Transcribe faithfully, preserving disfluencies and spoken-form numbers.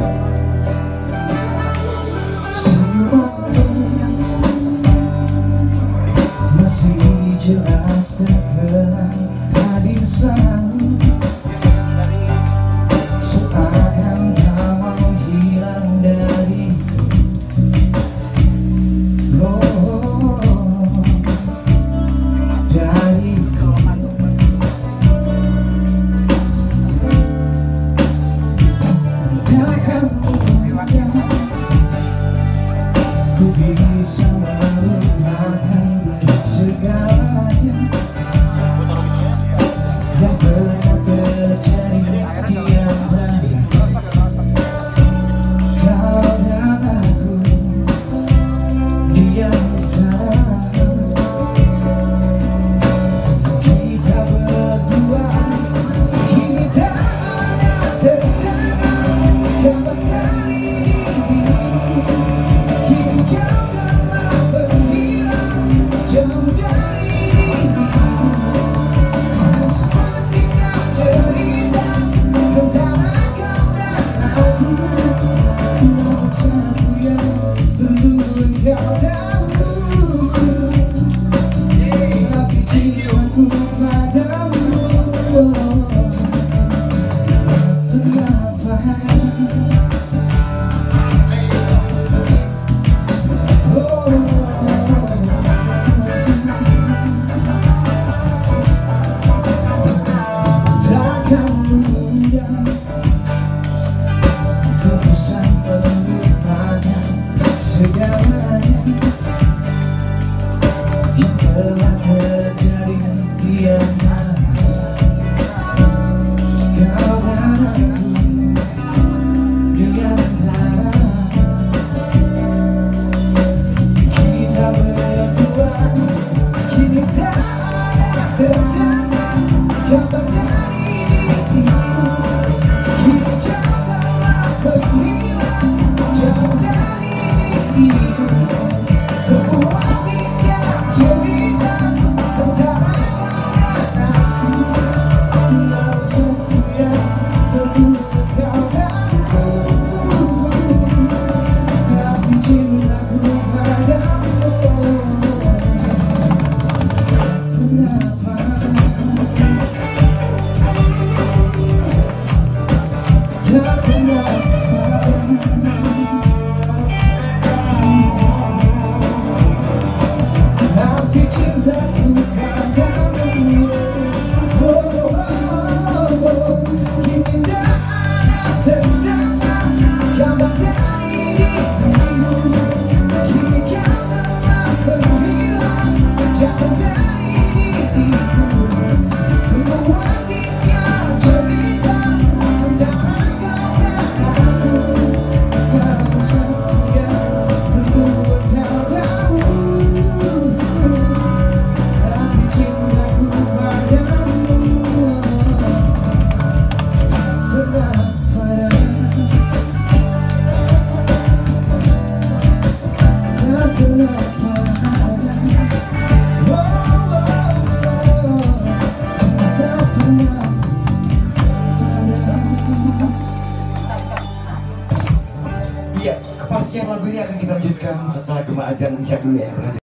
Masih jelas terkenang hadir selalu, seakan tak mau hilang dariku. Oh, dariku. Takkan mungkin ku bisa melupakan segalanya yang pernah terjadi di antara kau dan aku di antara kita berdua. Kini tak ada terdengar kabar dari dirimu. Kini kau telah berhilang jauh dari diriku. Sepertinya cerita tentang kau dan aku, namun satu yang perlu engkau tahu, tapi cintaku padamu kenapa? Takkan mudah ku bisa melupakan segalanya yang telah terjadi di antara kau dan aku, di antara kita berdua. Kini tak ada terdengar kabar dari dirimu. Kini kau telah berhilang jauh dari diriku. Semua tinggal cerita tentang aku, namun satu yang perlu engkau tahu, tapi cintaku padamu kenapa? Tak kenapa, tapi cintaku padamu. Oh, oh, oh, oh. Kini tak ada terdengar kabar dari dirimu. Kini kau telah berhilang jauh dari diriku. Semua tinggal cerita tentang kau dan aku, namun satu yang perlu engkau tahu, tapi cintaku padamu kenapa? Tak kenapa. Oh, oh, oh. Tak pernah padamu. Iya, kepastian lagu ini akan kita lanjutkan setelah Gema Azan Isya dulu ya.